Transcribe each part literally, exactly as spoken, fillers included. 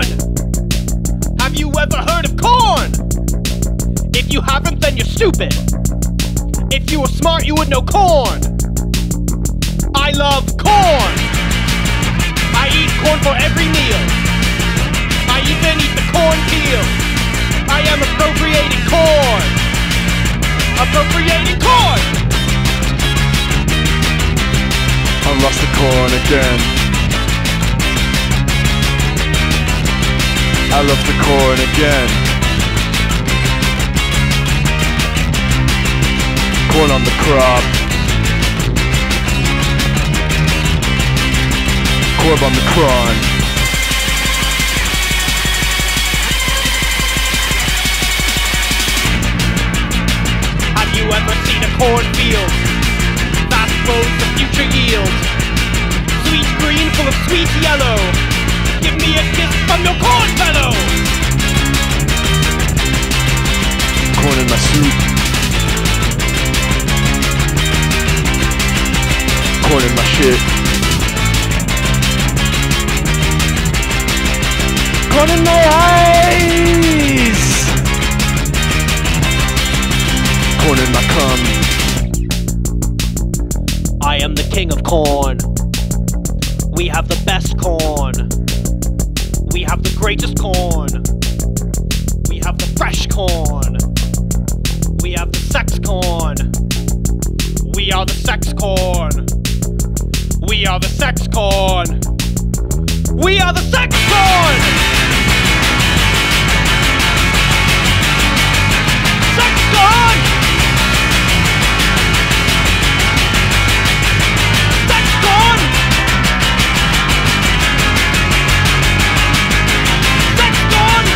corn! Have you ever heard of corn? If you haven't, then you're stupid. If you were smart, you would know corn. I love corn. I eat corn for every meal. I even eat the corn peel. I am appropriating corn. Appropriating corn. I lost the corn again. I love the corn again. Corn on the crop. Corn on the cron. Have you ever seen a cornfield? Fast grows the future yield. Sweet green full of sweet yellow. Give me a kiss from your corn fellow. Corn in my soup. Corn in my shit. Corn in my eyes. Corn in my cum. I am the king of corn. We have the best corn. We have the greatest corn. We have the fresh corn. We have the sex corn. We are the sex corn. We are the sex corn. We are the sex corn! Sex corn! Sex corn! Sex corn!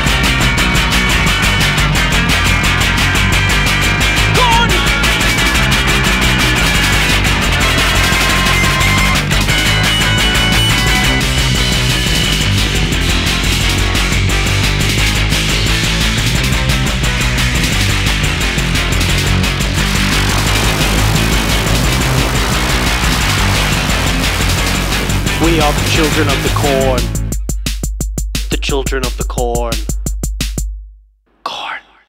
Corn! We are the children of the corn. The children of the corn.